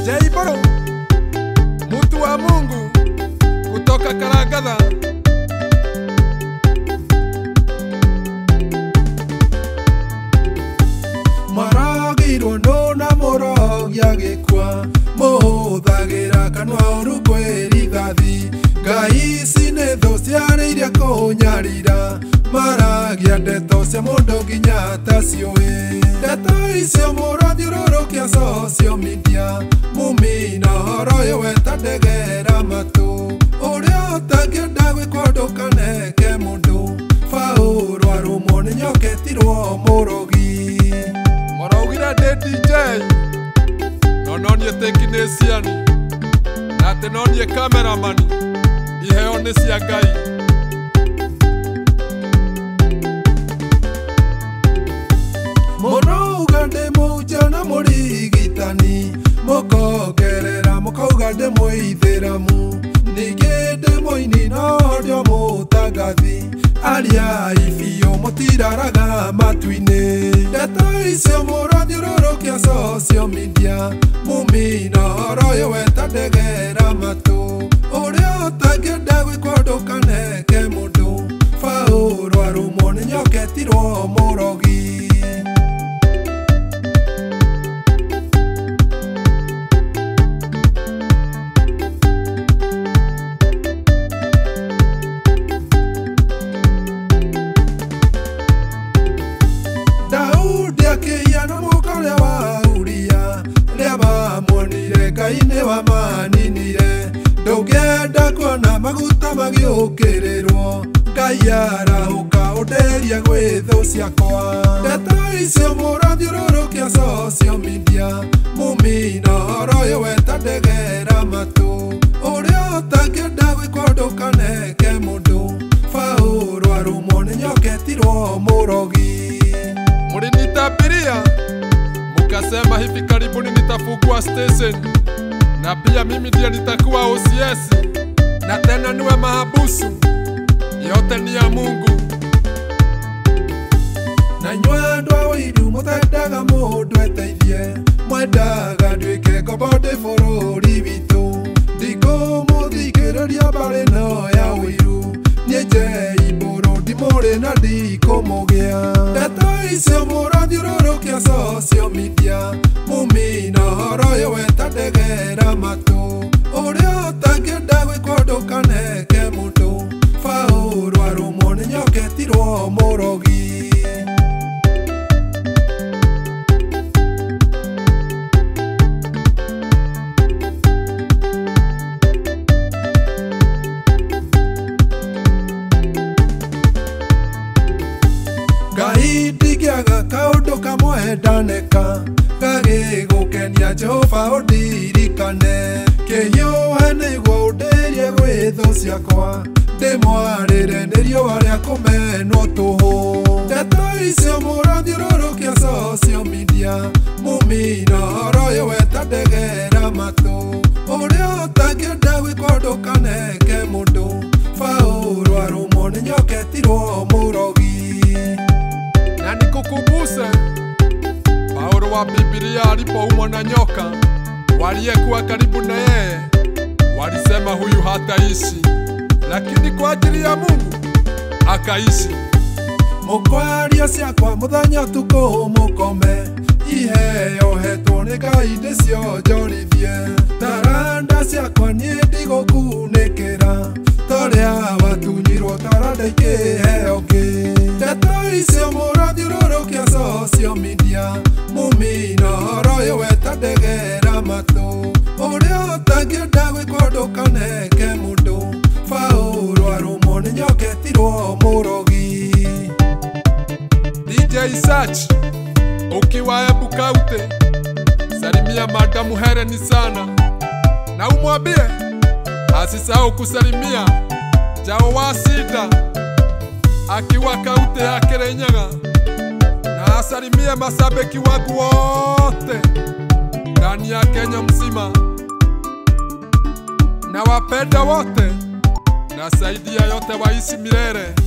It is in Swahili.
DJ Boro, mtu wa Mungu kutoka Karagadha. Maragirwo ndona morogia gikwa muhuthagira kanwa urukwerithathi ngai ici nĩ thũ ciarĩirie kũnyarira maragia ndeto cia mũndũ nginya ta ciũĩ ndeto icio mũrathiũrũrũkia social media mumina ũhoro ũyũ weta ndegera matũ ũrĩa ũtangĩenda gwĩkwo ndũkaneke mũndũ Paũlũ arũmwo nĩ nyoka etirwo mũrogi Maraugire ndĩ DJ no nonie technician na atĩ nonie cameraman iheo nĩ cia Ngai. Mũrauga ndĩ mũnja na mũrigitani mũkongerera mũkauga ndĩ mũithĩramu ningĩ ndĩ mũini no ndio mũtangathi ariai biũ mũtiraraga matu-inĩ ndeto icio mũrathiũrũrũkia social media mumina ũhoro ũyũ weta ndegera matũ ũrĩa ũtangĩenda gwĩkwo ndũkaneke mũndũ Paũlũ arũmwo nĩ nyoka etirwo mũrogi Ngai wa maninire ndũngĩenda kuona maguta magĩũkĩrĩrwo Ngai arahũka ũnderia gwĩ thũ ciakwa ndeto icio mũrathiũrũrũkia social media mumina ũhoro ũyũ weta ndegera matũ ũrĩa ũtangĩenda gwĩkwo ndũkaneke mũndũ Paũlũ arũmwo nĩ nyoka etirwo mũrogi. Mlinitabiria mukasema hivi karibuni nitafungua station na pia mimi ndiye nitakuwa OCS na tena niwe mahabusu, yote ni ya Mungu. Na nyua ndwa wiru mutendaga mundu eteithie mwendaga nduike ngombo bũrũri witũ ndikũmũthikĩrĩria mbarĩ no ya wiru niĩ Njei Boro ndimũrĩ na ndikũmũgĩa ndeto icio mũrathiũrũrũkia social media mumina ũhoro ũyũ weta ndegera matũ ũrĩa ũtangĩenda gwĩkwo ndũkaneke mũndũ Paũlũ arũmwo nĩ nyoka etirwo mũrogi. Ngai ndingĩaga kaũndũ kamwe ndaneka gagĩgũkenia Jehova ũndirikane kĩhiũhe nĩguo ũndĩrie gwĩ thũ ciakwa ndĩmwarĩre nĩ riũa rĩa kũmenwo tũhũ ndeto icio mũrathiũrũrũkia social media mumina ũhoro ũyũ weta ndegera matũ ũrĩa ũtangĩenda gwĩkwo ndũkaneke mũndũ Paũlũ arũmwo nĩ nyoka etirwo mũrogi. Na nikukumbushe Paũlũ wa Biblia alipoumwa na nyoka, waliyekuwa karibu na yeye walisema huyu hataishi, lakini kwa ajili ya Mungu akaishi. Mũkwaria ciakwa mũthenya ũtukũ mũkome iheo hetwo nĩ Ngai ndĩcionjorithie taranda ciakwa niĩ ndigũkunĩkĩra torĩa watunyirwo taranda ikĩheo ngĩ ndeto icio mũrathiũrũrũkia social media mumina ũhoro ũyũ weta ndegera matũ ũrĩa ũtangĩenda gwĩkwo ndũkaneke mũndũ Paũlũ arũmwo nĩ nyoka etirwo mũrogi. DJ Search ukiwa Embu County, salimia Madamu Helen sana na umwambie asisahau kusalimia Jao wa Sida akiwa kaunti ya Kirinyaga, na asalimie mashabiki wangu wote ndani ya Kenya mzima, na wapenda wote na saidia yote waishi milele.